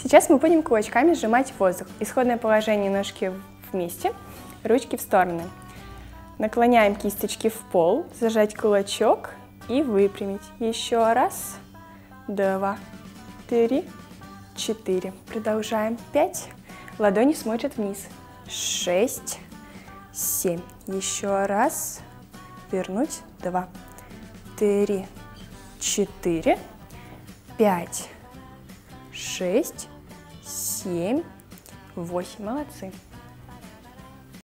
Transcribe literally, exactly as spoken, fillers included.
Сейчас мы будем кулачками сжимать воздух. Исходное положение: ножки вместе, ручки в стороны. Наклоняем кисточки в пол, зажать кулачок и выпрямить. Еще раз, два, три, четыре. Продолжаем. Пять. Ладони смотрят вниз. Шесть, семь. Еще раз. Вернуть. Два, три, четыре, пять, шесть, семь, восемь. Молодцы.